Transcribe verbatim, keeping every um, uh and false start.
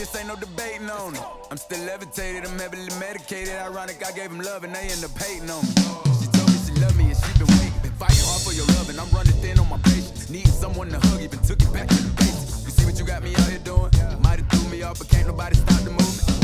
guess ain't no debating on it. I'm still levitated, I'm heavily medicated. Ironic, I gave him love and they end up hating on me. She told me she loved me and she been waiting. Been fighting hard for your love and I'm running thin on my patience. Need someone to hug, even took it back to the basics. You see what you got me out here doing? Might have threw me off, but can't nobody stop the movement.